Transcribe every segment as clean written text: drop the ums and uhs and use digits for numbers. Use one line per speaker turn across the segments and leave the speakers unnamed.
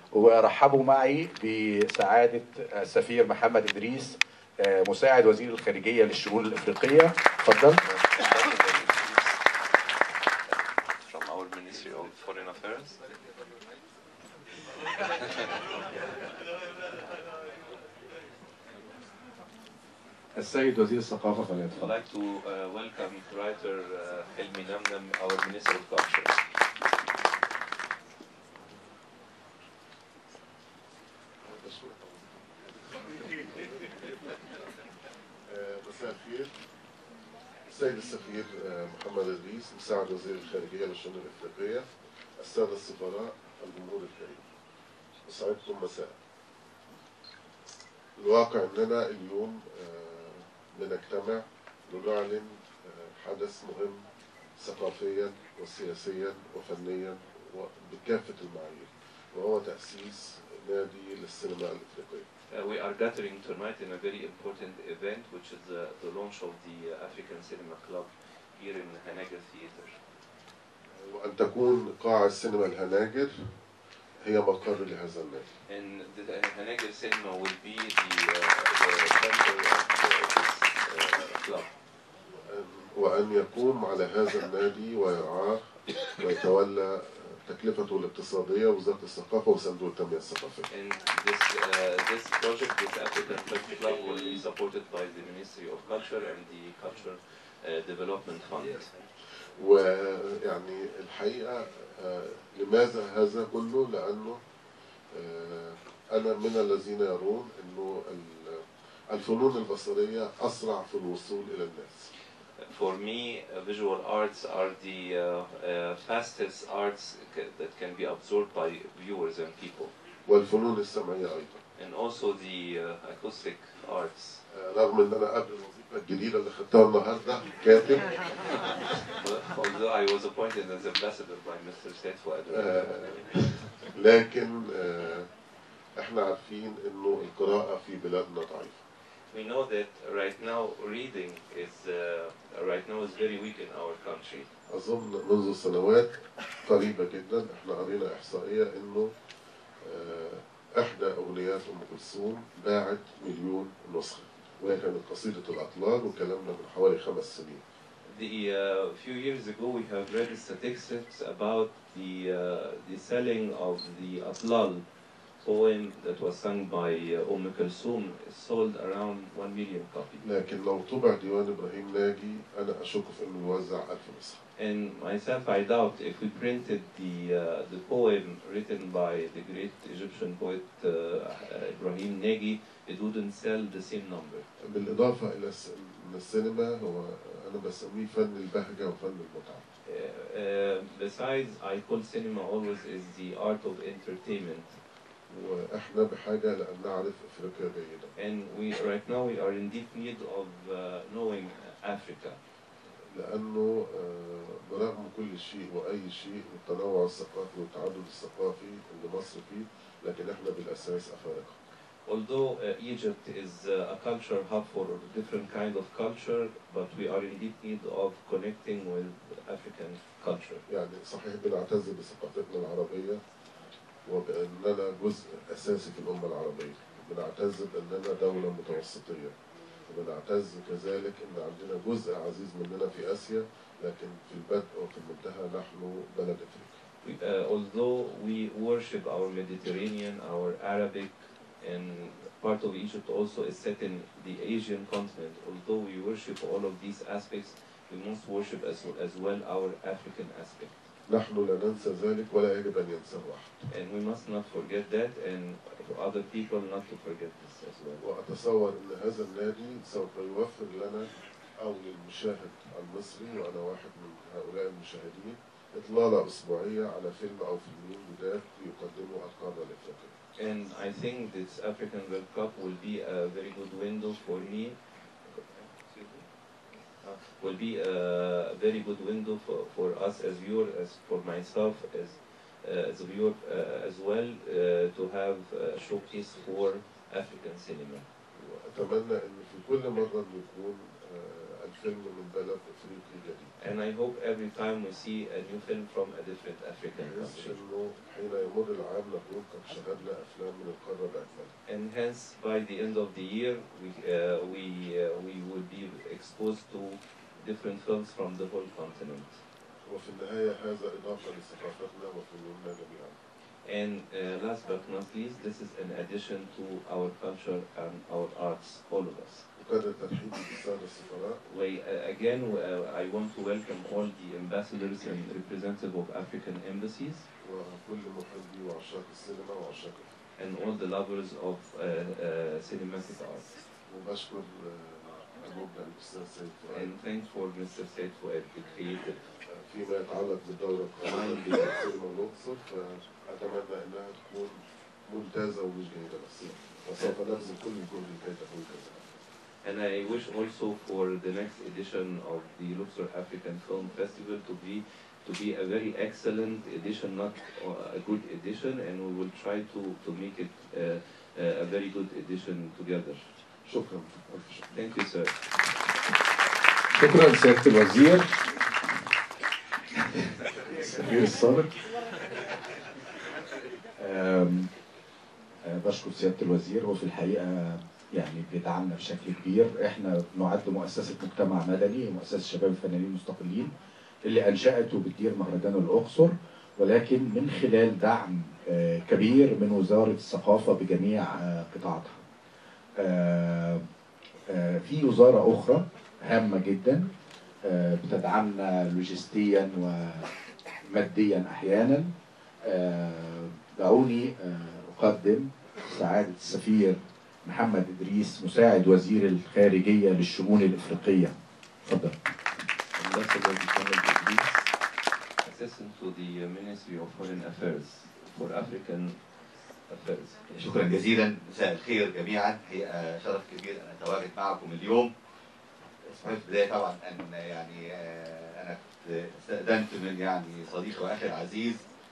ورحبوا معي بسعادة السفير محمد إدريس مساعد وزير الخارجية للشؤون الإفريقية. اتفضل.
From our Ministry of Foreign Affairs.
السيد وزير الثقافة فليتفضل.
I'd like to welcome writer Hilmi Namnam, our Minister of Culture.
مساء الخير. السيد السفير محمد إدريس مساعد وزير الخارجية للشؤون الإفريقية، السادة السفراء، الجمهور الكريم، أسعدكم مساء. الواقع أننا اليوم بنجتمع لنعلن حدث مهم ثقافيا وسياسيا وفنيا وبكافة المعايير، وهو تأسيس نادي للسينما الإفريقية.
We are gathering tonight in a very important event, which is the launch of the African Cinema Club here in Hanager Theater.
وأن تكون قاعة السينما الهناجر هي مقر لهذا النادي.
And the Hanager Cinema will be the center of this club.
وأن يقوم على هذا النادي ويرعاه ويتولى تكلفته الاقتصادية وزارة الثقافة وصندوق التنمية الثقافية.
And this project, this African Club, will be supported by the Ministry of Culture and the Culture Development Fund.
ويعني الحقيقة لماذا هذا كله؟ لأنه أنا من الذين يرون إنه الفنون البصرية أسرع في الوصول إلى الناس.
For me, visual arts are the fastest arts that can be absorbed by viewers and people.
والفنون السمعية أيضا.
And also the acoustic arts.
رغم إن أنا قبل الوظيفة الجديدة اللي خدتها النهاردة كاتب.
Although I was appointed as ambassador by Mr. Seifo.
لكن إحنا عارفين إنه القراءة في بلادنا ضعيفة.
We know that right now reading is very weak in our country.
أظن منذ سنوات قريبة جدا إحنا قرينا إحصائية إنه إحدى أغنيات أم كلثوم باعت 1,000,000 نسخة، وهي كانت قصيدة الأطلال وكلامنا من حوالي 5 سنين.
Few years ago we have read statistics about the selling of the Atlal poem that was sung by Kulthum sold around 1 million copies.
لكن لو طبع ديوان إبراهيم ناجي أنا أشك في إنه يوزع 1000 نسخة.
And myself, I doubt if we printed the poem written by the great Egyptian poet Ibrahim Nagy, it wouldn't sell the same number.
بالإضافة إلى إن السينما هو أنا بسميه فن البهجة وفن المتعة.
Besides, I call cinema always is the art of entertainment.
وإحنا بحاجة لأن نعرف أفريقيا جيدا.
And right now we are in deep need of knowing Africa.
لأنه برغم كل شيء وأي شيء التنوع الثقافي والتعدد الثقافي اللي مصر فيه، لكن إحنا بالأساس أفارقة.
Although Egypt is a culture hub for different kind of culture, but we are in deep need of connecting with African culture.
يعني صحيح بنعتز بثقافتنا العربية وبأننا جزء أساسي في الأمة العربية، بنعتز بأننا دولة متوسطية، وبنعتز كذلك أن عندنا جزء عزيز مننا في آسيا، لكن في البدء وفي المنتهى نحن بلد أفريقيا.
Although we worship our Mediterranean, our Arabic, and part of Egypt also is set in the Asian continent. Although we worship all of these aspects, we must worship as well our African aspect.
نحن لا ننسى ذلك ولا يجب أن ينساه أحد.
And we must not forget that, and for other people not to forget this as well.
وأتصور أن هذا النادي سوف يوفر لنا أو للمشاهد المصري، وأنا واحد من هؤلاء المشاهدين، إطلالة أسبوعية على فيلم أو فيلمين جداد يقدموا القارة الإفريقية.
And I think this African World Cup will be a very good window for me. Will be a very good window for us as viewers, as for myself as a viewer as well, to have a showcase for African cinema.
وأتمنى أن في كل مرة نكون فيلم من بلد افريقي جديد.
And I hope every time we see a new film from a different African
بحيث
country.
انه حين يمر العام نقول قد شاهدنا افلام من القاره باكملها.
And hence, by the end of the year, we would be exposed to different films from the whole continent.
وفي النهايه هذا اضافه لثقافتنا وفنوننا جميعا.
And last but not least, this is an addition to our culture and our arts, all of us.
وكان ترحيبي بالساده السفراء.
Again, I want to welcome all the ambassadors and representatives of African embassies.
وكل محبي وعشاق السينما وعشاق
and all the lovers of cinematic art.
وبشكر المبدع الاستاذ سيد فؤاد.
And thanks for Mr. Said Fouad, the creative.
فيما يتعلق بالدوره القادمه للسينما الاقصر فاتمنى انها تكون ممتازه ومش جيده بس وسوف نبذل كل الجهد لكي تكون كذلك.
And I wish also for the next edition of the Luxor African Film Festival to be a very excellent edition, not a good edition, and we will try to make it a very good edition together.
شكرا.
Thank you, sir.
شكرا سيادة الوزير السفير السابق. بشكر سيادة الوزير. وفي الحقيقة يعني بيدعمنا بشكل كبير. احنا نعد مؤسسة مجتمع مدني، مؤسسة شباب الفنانين المستقلين اللي أنشأت وبتدير مهرجان الأقصر، ولكن من خلال دعم كبير من وزارة الثقافة بجميع قطاعاتها. في وزارة أخرى هامة جدا بتدعمنا لوجستيا وماديا أحيانا. دعوني أقدم سعادة السفير محمد إدريس مساعد وزير الخارجية للشؤون الإفريقية. تفضل.
Ambassador Mohamed Idris, Assistant to the Ministry of Foreign Affairs for African Affairs.
شكرا جزيلا. مساء الخير جميعا. هي شرف كبير ان اتواجد معكم اليوم. اسمح لي في البدايه طبعا ان يعني انا استأذنت من يعني صديقي واخي العزيز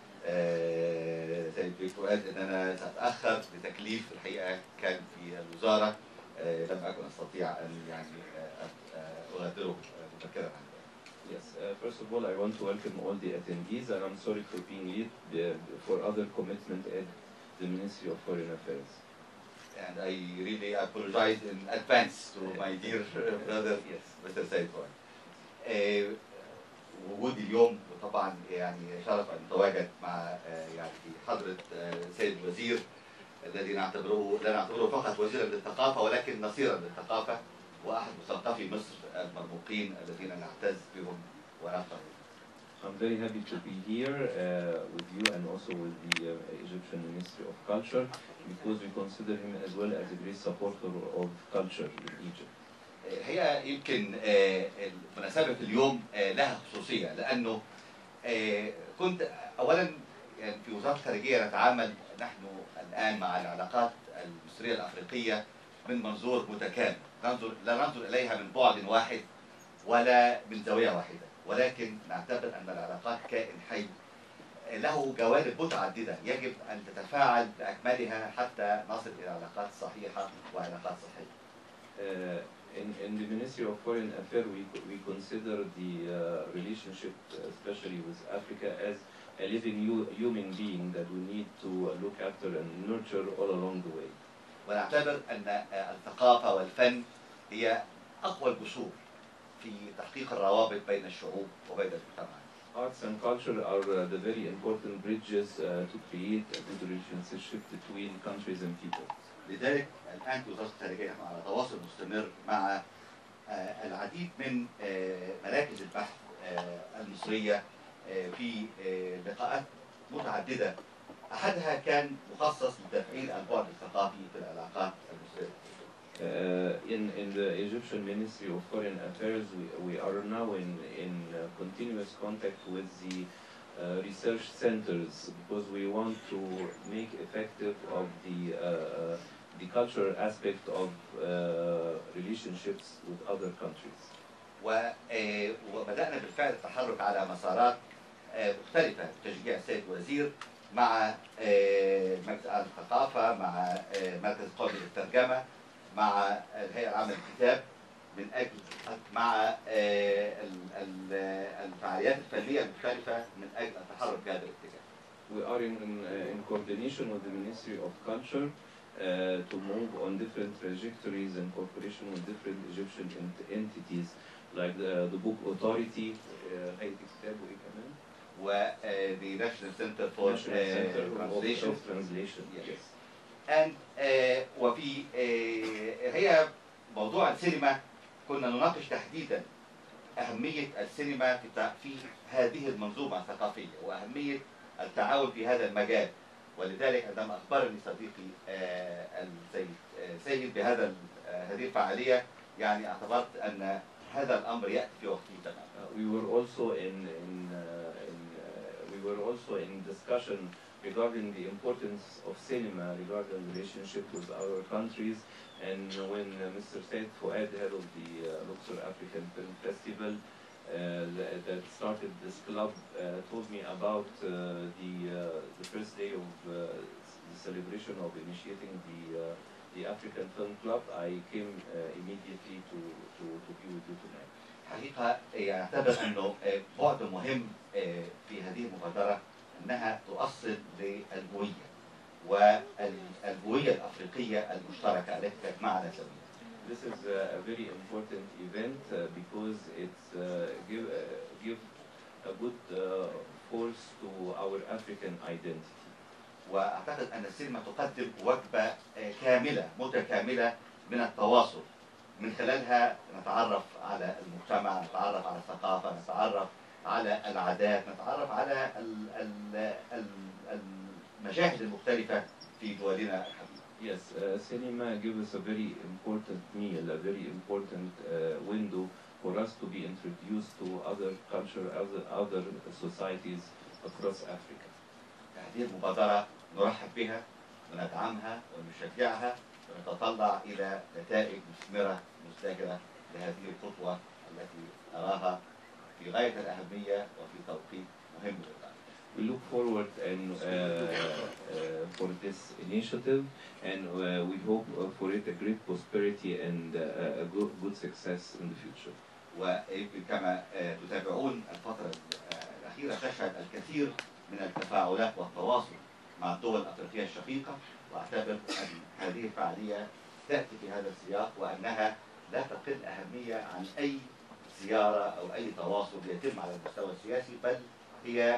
سيد بيك فؤاد ان انا ساتاخر لتكليف الحقيقه كان في الوزاره لم اكن استطيع ان يعني اغادره مبكرا.
Yes, first of all, I want to welcome all the attendees, and I'm sorry for being late for other commitment at the Ministry of Foreign Affairs.
And I really apologize in advance to my dear brother, Mr. Said Fouad. وجودي اليوم طبعا يعني شرف ان اتواجد مع يعني حضره سيد الوزير الذي لا نعتبره فقط وزيرا للثقافه ولكن نصيرا للثقافه واحد مثقفي مصر المرموقين الذين نعتز بهم ونفخر.
I'm very happy to be here with you and also with the Egyptian Ministry of Culture because we consider him as well as a great supporter of culture in Egypt.
هي يمكن مناسبة اليوم لها خصوصية لأنه كنت أولا يعني في وزارة الخارجية نتعامل نحن الآن مع العلاقات المصرية الأفريقية من منظور متكامل، لا ننظر إليها من بعد واحد ولا من زاوية واحدة، ولكن نعتبر أن العلاقات كائن حي له جوانب متعددة يجب أن تتفاعل بأكملها حتى نصل إلى علاقات صحيحة وعلاقات صحية.
In the Ministry of Foreign Affairs, we consider the relationship, especially with Africa, as a living human being that we need to look after and nurture all along the way.
ونعتبر أن الثقافة والفن هي أقوى الجسور في تحقيق الروابط بين الشعوب وبين المجتمعات.
Arts and culture are the very important bridges to create a good relationship between countries and people.
لذلك الآن في وزارة الخارجية نحن على تواصل مستمر مع العديد من مراكز البحث المصرية في لقاءات متعددة أحدها كان مخصص لتفعيل البعد الثقافي في العلاقات المصرية.
In the Egyptian Ministry of Foreign Affairs, we are now in continuous contact with the research centers because we want to make effective of the cultural aspect of relationships with other countries.
وبدأنا بالفعل التحرك على مسارات مختلفة بتشجيع السيد الوزير مع مركز الثقافة، مع مركز قومي للترجمة، مع الهيئة العامة للكتاب، من أجل مع الفعاليات الفنية المختلفة من أجل التحرك في هذا الاتجاه.
We are in coordination with the Ministry of Culture to move on different trajectories and cooperation with different Egyptian entities like the Book Authority, هيئة الكتاب وإيه كمان؟
the National Center for
Translation. Yes.
And وفي هي موضوع السينما كنا نناقش تحديدا أهمية السينما في هذه المنظومة الثقافية وأهمية التعاون في هذا المجال، ولذلك عندما أخبرني صديقي السيد سيد بهذا هذه الفعالية يعني اعتبرت أن هذا الأمر يأتي في وقته تماما.
We were also in discussion regarding the importance of cinema, regarding the relationship with our countries, and when Mr. Said Fouad, head of the Luxor African Film Festival, that started this club, told me about the first day of the celebration of initiating the African Film Club. I came immediately to be with you tonight.
حقيقة يعتبر أنه بعد مهم في هذه المبادرة أنها تؤصل للهوية والهوية الأفريقية المشتركة التي تجمعنا سويا.
This is a very important event because it give a good force to our African identity.
وأعتقد أن السينما تقدم وجبة كاملة متكاملة من التواصل، من خلالها نتعرف على المجتمع، نتعرف على الثقافة، نتعرف على العادات، نتعرف على المشاهد المختلفة في دولنا الحبيبة.
Yes, cinema gives us a very important meal, a very important window for us to be introduced to other culture, other societies across Africa.
هذه المبادرة نرحب بها وندعمها ونشجعها ونتطلع إلى نتائج مثمرة مزدهرة لهذه الخطوة التي أراها في غاية الأهمية وفي توقيت مهم للغاية.
We look forward for this initiative, and we hope for it a great prosperity and a good success in the future.
ويمكن كما تتابعون الفترة الأخيرة تشهد الكثير من التفاعلات والتواصل مع الدول الأفريقية الشقيقة، وأعتبر أن هذه الفعالية تأتي في هذا السياق وأنها لا تقل أهمية عن أي زيارة أو أي تواصل يتم على المستوى السياسي، بل هي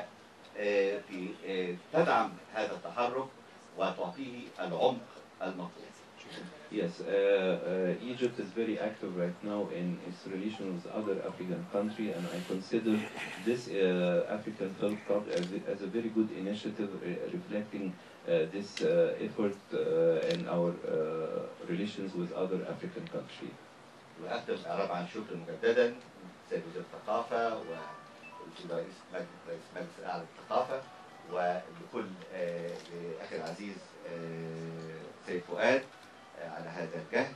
تدعم هذا التحرك وتعطيه العمق المطلوب.
Yes, Egypt is very active right now in its relations with other African countries, and I consider this African Film Club as a very good initiative reflecting this effort and our relations with other African countries.
وأقدم الإعراب عن شكر مجددا سيد وزير الثقافة رئيس مجلس الأعلى للثقافة ولكل أخي العزيز سيد فؤاد على هذا الجهد،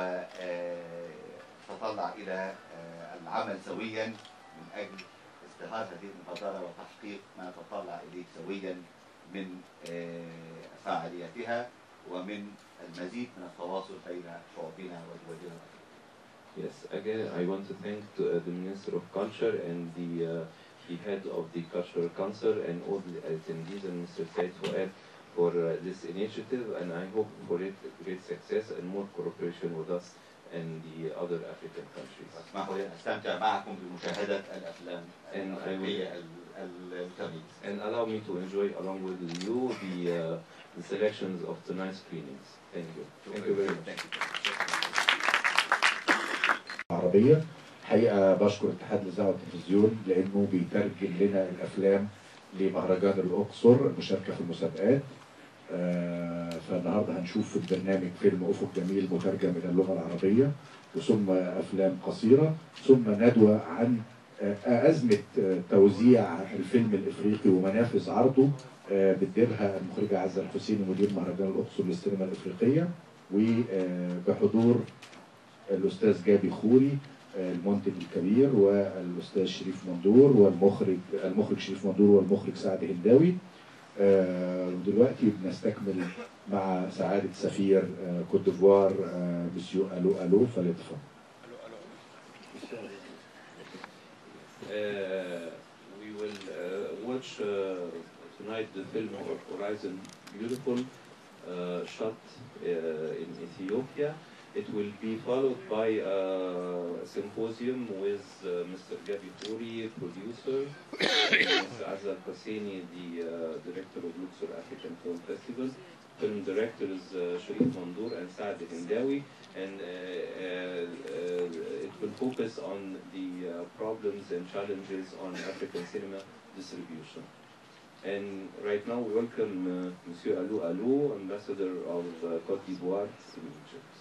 وتطلع إلى العمل سويا من أجل ازدهار هذه المبادرة وتحقيق ما نتطلع إليه سويا من فعالياتها ومن المزيد من التواصل بين شعوبنا ودولنا.
Yes, again, I want to thank the Minister of Culture and the head of the Cultural Council and all the attendees and Mr. Said Fouad for this initiative, and I hope for it great success and more cooperation with us and the other African countries.
اسمحوا لي أستمتع معكم بمشاهدة الأفلام الأفريقية المتميزة.
And allow me to enjoy along with you the selections of tonight's screenings. Thank you. Thank you very much.
العربية حقيقة بشكر اتحاد الإذاعة والتلفزيون لأنه بيترجم لنا الأفلام لمهرجان الأقصر المشاركة في المسابقات. فالنهارده هنشوف في البرنامج فيلم أفق جميل مترجم إلى اللغة العربية، وثم أفلام قصيرة، ثم ندوة عن أزمة توزيع الفيلم الإفريقي ومنافذ عرضه بتديرها المخرجة عزة الحسيني مدير مهرجان الأقصر للسينما الإفريقية، وبحضور الأستاذ جابي خوري المنتج الكبير والأستاذ شريف مندور والمخرج شريف مندور والمخرج سعد هنداوي. ودلوقتي بنستكمل مع سعادة سفير كوت ديفوار مسيو ألو فليتفضل.
We will watch tonight the film Horizon Beautiful, shot in Ethiopia. It will be followed by a symposium with Mr. Gabi Khouri, producer, Mr. Azza Qassini, the director of Luxor African Film Festival. Film directors Sharif Mandoor and Saad Hindawi, and it will focus on the problems and challenges on African cinema distribution. And right now we welcome Monsieur Alou Alou, Ambassador of Côte d'Ivoire in Egypt.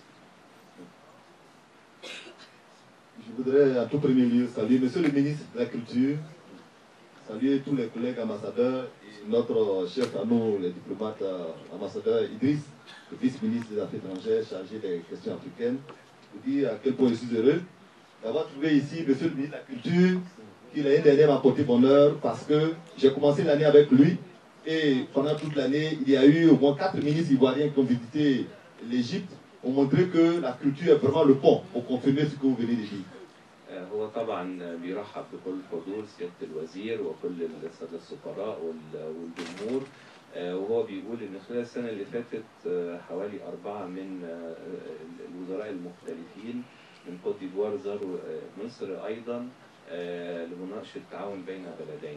Je voudrais à tout premier lieu saluer Monsieur le ministre de la Culture, saluer tous les collègues ambassadeurs et notre chef à nous, les diplomates ambassadeurs Idriss, le vice-ministre des Affaires étrangères chargé des questions africaines, pour dire à quel point je suis heureux d'avoir trouvé ici Monsieur le ministre de la Culture, qui l'année dernière m'a porté bonheur parce que j'ai commencé l'année avec lui et pendant toute l'année, il y a eu au moins 4 ministres ivoiriens qui ont visité l'Égypte pour montrer que la culture est vraiment le pont pour confirmer ce que vous venez de dire.
هو طبعا بيرحب بكل حضور سيادة الوزير وكل السادة السفراء والجمهور، وهو بيقول ان خلال السنة اللي فاتت حوالي 4 من الوزراء المختلفين من كوت ديفوار زاروا مصر ايضا لمناقشة التعاون بين بلدين.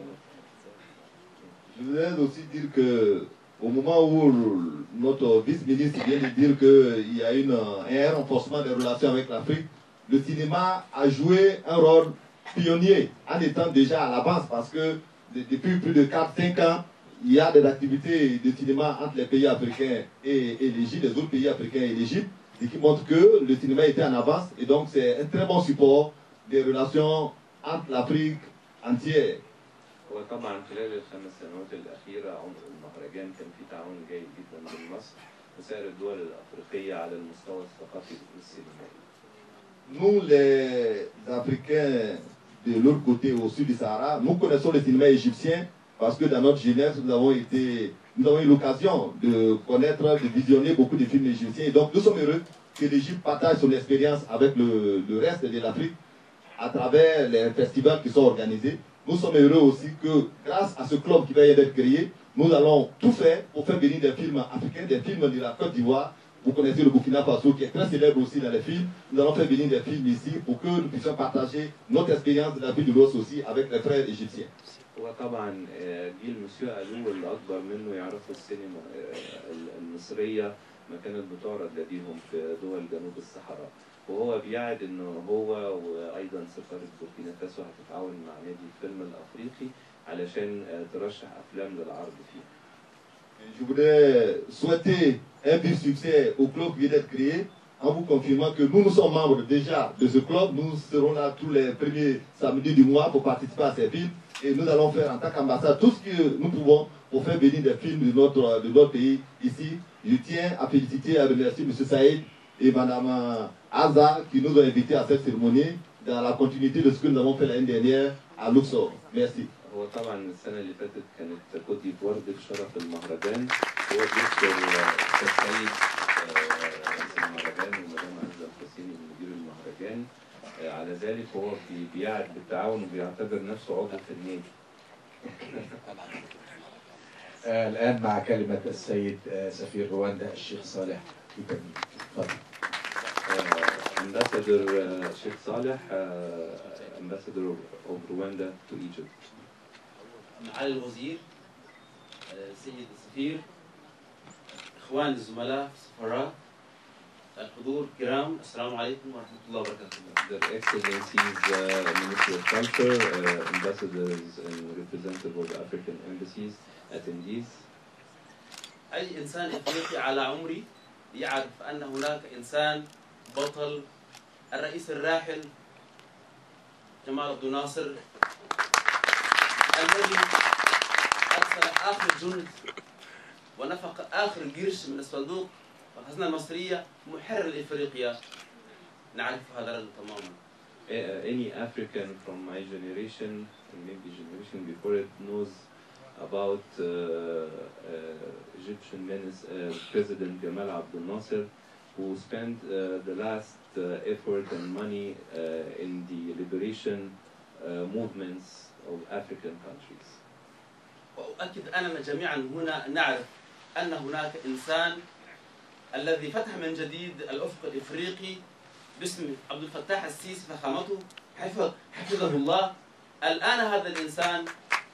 Je voudrais aussi dire que au moment où notre vice-ministre vient de dire qu'il y a un renforcement des relations avec l'Afrique, le cinéma a joué un rôle pionnier en étant déjà à l'avance parce que depuis plus de 4-5 ans, il y a des activités de cinéma entre les pays africains et l'Égypte, les autres pays africains et l'Égypte, et qui montrent que le cinéma était en avance et donc c'est un très bon support des relations entre l'Afrique entière.
وطبعا خلال ال5 سنوات الأخيرة عمر المهرجان كان في تعاون جيد جدا بين مصر وسائر الدول الأفريقية على المستوى الثقافي والسينمائي.
Nous, les Africains de l'autre côté, au sud du Sahara, nous connaissons le cinéma égyptien parce que dans notre jeunesse, nous avons eu l'occasion de connaître, de visionner beaucoup de films égyptiens. Et donc, nous sommes heureux que l'Égypte partage son expérience avec le reste de l'Afrique à travers les festivals qui sont organisés. Nous sommes heureux aussi que, grâce à ce club qui va y être créé, nous allons tout faire pour faire venir des films africains, des films de la Côte d'Ivoire. Vous connaissez le Burkina Faso qui est très célèbre aussi dans les films. Nous allons faire venir des films ici pour que nous puissions partager notre expérience de l'Afrique de l'Ouest aussi avec les frères égyptiens.
وطبعا جيل مسيو ألو اللي أكبر منه يعرفوا السينما المصرية ما كانت بتعرض لديهم في دول جنوب الصحراء، وهو بيعد إنه هو وأيضا سفارة بوركينا فاسو هتتعاون مع نادي الفيلم الأفريقي علشان ترشح أفلام للعرض فيه.
Je voudrais souhaiter un vif succès au club qui vient d'être créé en vous confirmant que nous sommes membres déjà de ce club. Nous serons là tous les premiers samedis du mois pour participer à ces films et nous allons faire en tant qu'ambassade tout ce que nous pouvons pour faire venir des films de notre pays ici. Je tiens à féliciter et à remercier M. Saïd et Mme Azza qui nous ont invités à cette cérémonie dans la continuité de ce que nous avons fait l'année dernière à Luxor. Merci.
هو طبعا السنة اللي فاتت كانت كوت ديفوار ضيف شرف المهرجان، هو بيشكر الأستاذ سيد رئيس المهرجان ومدام عزة القاسيني مدير المهرجان على ذلك، وهو بيعد بالتعاون وبيعتبر نفسه عضو في النادي.
الآن مع كلمة السيد سفير رواندا الشيخ صالح يتميم. تفضل.
Ambassador Sheikh Saleh, Ambassador of Rwanda to Egypt.
معالي الوزير، سيد السفير، اخواني الزملاء السفراء، الحضور الكرام، السلام عليكم ورحمه الله وبركاته.
Their Excellencies, Ministry of Culture, ambassadors and representatives of the African embassies, attendees.
اي انسان افريقي على عمري يعرف ان هناك انسان بطل، الرئيس الراحل جمال عبد الناصر الذي أرسل آخر جند ونفق آخر قرش من الصندوق والخزنة المصرية محرر لإفريقيا. نعرف هذا الرجل تماما.
Any African from my generation and maybe generation before it knows about Egyptian President Gamal Abdel Nasser, who spent the last effort and money in the liberation movements of African countries.
وأؤكد أننا جميعا هنا نعرف أن هناك إنسان الذي فتح من جديد الأفق الإفريقي باسم عبد الفتاح السيسي فخامته حفظه الله. الآن هذا الإنسان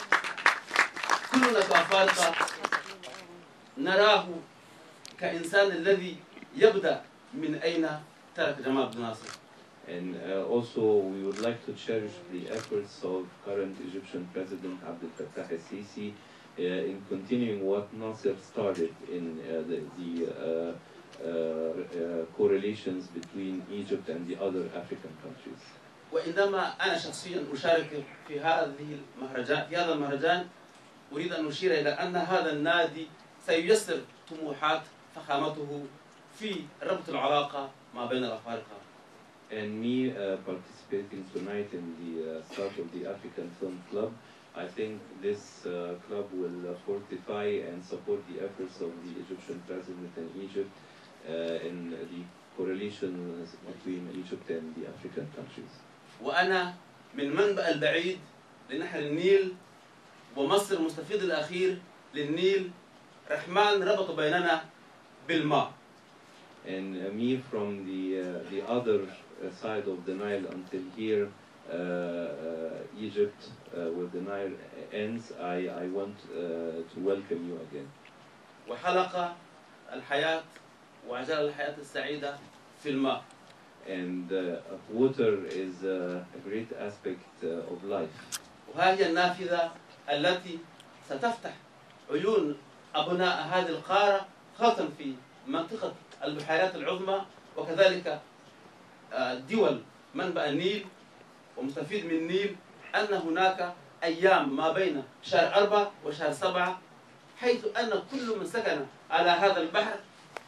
كلنا كأفارقة نراه كإنسان الذي يبدأ من أين ترك جمال عبد الناصر.
And also we would like to cherish the efforts of current Egyptian President Abdel Fattah el-Sisi in continuing what Nasser started in the correlations between Egypt and the other African countries.
وإنما أنا شخصيا أشارك في هذا المهرجان أريد أن أشير إلى أن هذا النادي سييسر طموحات فخامته في ربط العلاقة ما بين الأفارقة.
And me participating tonight in the start of the African Film Club, I think this club will fortify and support the efforts of the Egyptian president and Egypt in the correlations between Egypt and the African countries.
وأنا من منبع البعيد لنهر النيل ومصر المستفيد الأخير للنيل رحمن ربط بيننا بالماء.
And me from the other side of the Nile until here, Egypt, where the Nile ends, I want to welcome you again.
وحلقة الحياة وعجل الحياة السعيدة في الماء.
And water is a great aspect of life.
وها هي النافذة التي ستفتح عيون أبناء هذه القارة خاصة في منطقة البحيرات العظمى وكذلك دول منبع النيل ومستفيد من النيل أن هناك أيام ما بين شهر 4 وشهر 7 حيث أن كل من سكن على هذا البحر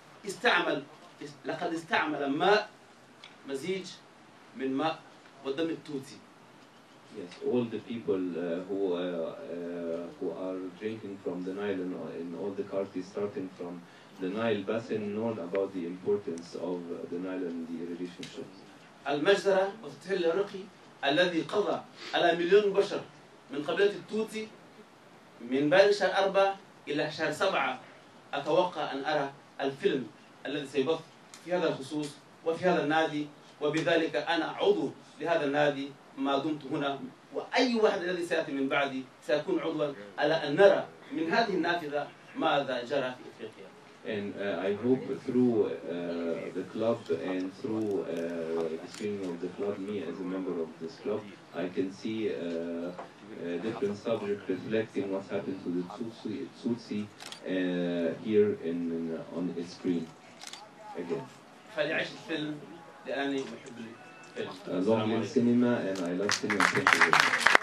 لقد استعمل ماء مزيج من ماء ودم التوتي.
Yes, all the people who are drinking from the Nile and all the countries starting from the Nile basin know about the importance of the Nile and the relationships.
المجزرة والتحليل العرقي الذي قضى على مليون بشر من قبيلة التوتي من بين شهر 4 إلى شهر 7 أتوقع أن أرى الفيلم الذي سيبث في هذا الخصوص وفي هذا النادي وبذلك أنا عضو لهذا النادي ما دمت هنا وأي واحد الذي سيأتي من بعدي سيكون عضوا على أن نرى من هذه النافذة ماذا جرى في إفريقيا.
And I hope through the club and through the screening of the club, me as a member of this club, I can see different subjects reflecting what's happened to the Tutsi here on the screen again.
فليعيش الفيلم لأنني محب الفيلم.
Long live cinema and I love cinema. Thank you very much.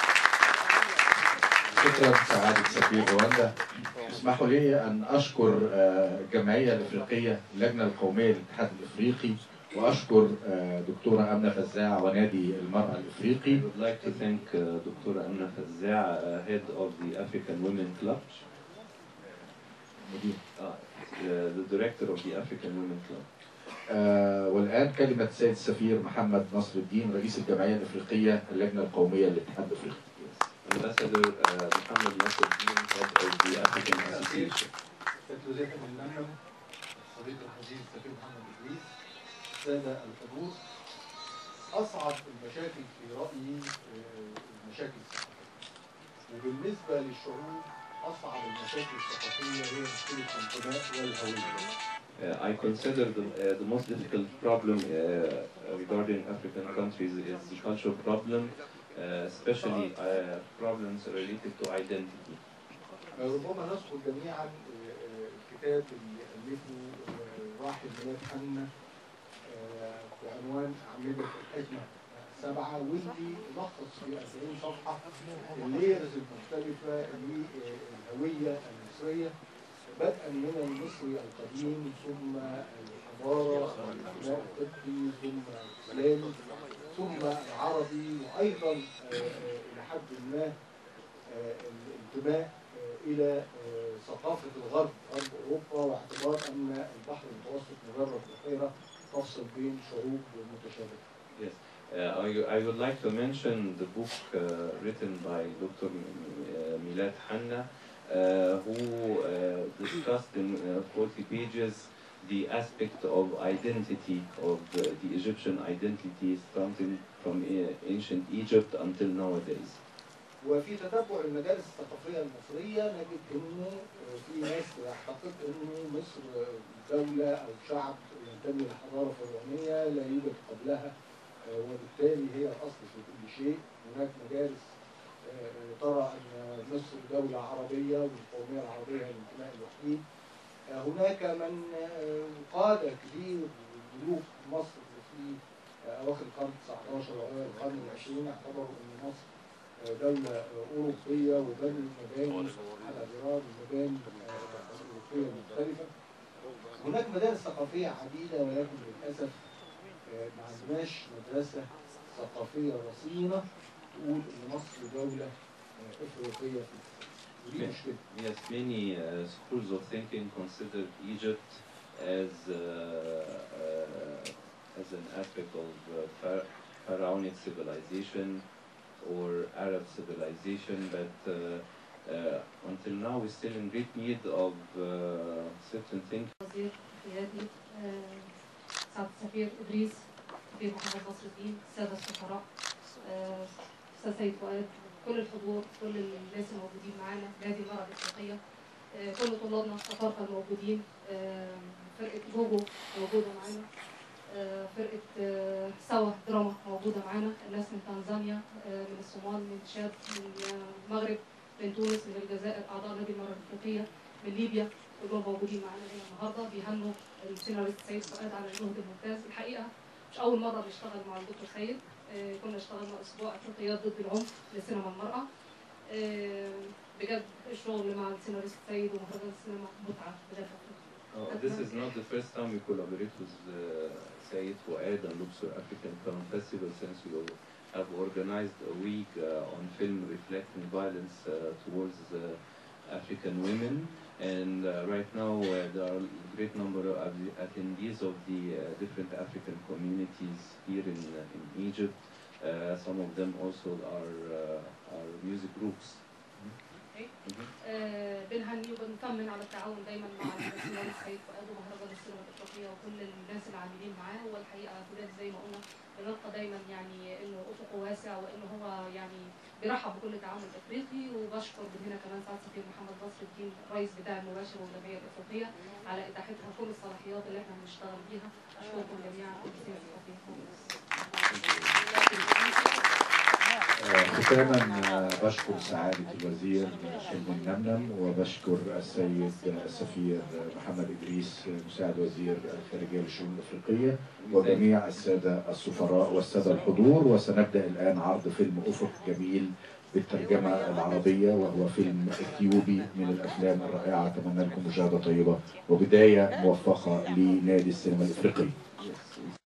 شكرا سعادة سفير رواندا. اسمحوا لي أن أشكر الجمعية الإفريقية اللجنة القومية للاتحاد الإفريقي وأشكر دكتورة أمنة فزاع ونادي المرأة الإفريقي.
I would like to thank Dr. Amna Fazzaa, head of the African Women Club, the director of the African Women Club.
والآن كلمة السيد السفير محمد نصر الدين رئيس الجمعية الإفريقية اللجنة القومية للاتحاد الإفريقي.
Ambassador Mohammed Nasruddin, head of the African Association.
وزير اللجنة الصديق العزيز السفير محمد إدريس، السادة الحضور، أصعب المشاكل في رأيي المشاكل الثقافية، وبالنسبة للشعوب أصعب المشاكل الثقافية هي مشكلة الانتماء والهوية.
I consider the most difficult problem regarding African countries is the cultural problem, especially problems related to identity.
ربما نذكر جميعا الكتاب اللي ألفه راحل ميلاد حنا بعنوان أعمدة الحكمة 7 واللي لخص في 40 صفحة الليرز المختلفة للهوية المصرية بدءا من المصري القديم ثم الحضارة الانتماء القبطي ثم الإسلامي ثم العربي وأيضا إلى حد ما الانتماء إلى ثقافة الغرب غرب أوروبا واعتبار أن البحر المتوسط مجرد بحيرة تفصل بين شعوب متشابهة.
Yes. I would like to mention the book written by Dr. Milad Hanna, who discussed in 40 pages the aspect of identity of the Egyptian identity starting from ancient Egypt until nowadays.
وفي تتبع المدارس الثقافية المصرية نجد إنه في ناس تعتقد إنه مصر دولة أو شعب ينتمي لحضارة فرعونية لا يوجد قبلها، وبالتالي هي الأصل في كل شيء. هناك مدارس ترى أن مصر دولة عربية والقومية العربية هي الانتماء الوحيد. هناك من قادة كبير ملوك مصر في أواخر القرن 19 وأوائل القرن العشرين اعتبروا أن مصر دولة أوروبية وبنوا مباني على غرار المباني الأوروبية المختلفة. هناك مدارس ثقافية عديدة ولكن للأسف ما عندناش مدرسة ثقافية رصينة تقول إن مصر دولة إفريقية ودي مشكلة.
Yes, many schools of thinking consider Egypt as an aspect of pharaonic civilization or Arab civilization, but until now we're still in great need of certain things.
وزير قيادي سعادة السفير إدريس، سفير محمد نصر الدين، السادة السفراء، أستاذ سيد فؤاد، كل الحضور، كل الناس الموجودين معانا، نادي المرأة الإفريقية، كل طلابنا الأفارقة الموجودين، فرقة جوجو موجودة معانا، فرقة سوا دراما موجودة معانا، الناس من تنزانيا، من الصومال، من تشاد، من المغرب، من تونس، من الجزائر، أعضاء نادي المرأة الإفريقية، من ليبيا، كلهم موجودين معانا هنا النهارده بيهنوا السيناريست سيد فؤاد على الجهد الممتاز. الحقيقة مش أول مرة بنشتغل مع الدكتور سيد، كنا اشتغلنا أسبوع أفريقيات ضد العنف لسينما المرأة. بجد الشغل مع السيناريست سيد ومهرجان السينما متعة بجد.
This is not the first time we collaborate with Said Fouad and Luxor African Film Festival, since we have organized a week on film reflecting violence towards African women. And right now there are a great number of attendees of the different African communities here in Egypt. Some of them also are music groups.
بنهني وبنطمن على التعاون دايما مع السيناريست سيد فؤاد ومهرجان السينما الافريقيه وكل الناس اللي عاملين معاه. هو الحقيقه بجد زي ما قلنا بنلقى دايما يعني انه افقه واسع وانه هو يعني بيرحب بكل تعاون افريقي. وبشكر من هنا كمان سعاده السفير محمد نصر الدين الرئيس بتاع المباشر والجمعيه الافريقيه على اتاحتها كل الصلاحيات اللي احنا بنشتغل بيها. اشكركم جميعا في
ختاما بشكر سعادة الوزير حلمي النمنم، وبشكر السيد السفير محمد إدريس مساعد وزير الخارجية للشؤون الأفريقية وجميع السادة السفراء والسادة الحضور. وسنبدأ الآن عرض فيلم أفق جميل بالترجمة العربية، وهو فيلم إثيوبي من الأفلام الرائعة. أتمنى لكم مشاهدة طيبة وبداية موفقة لنادي السينما الأفريقي.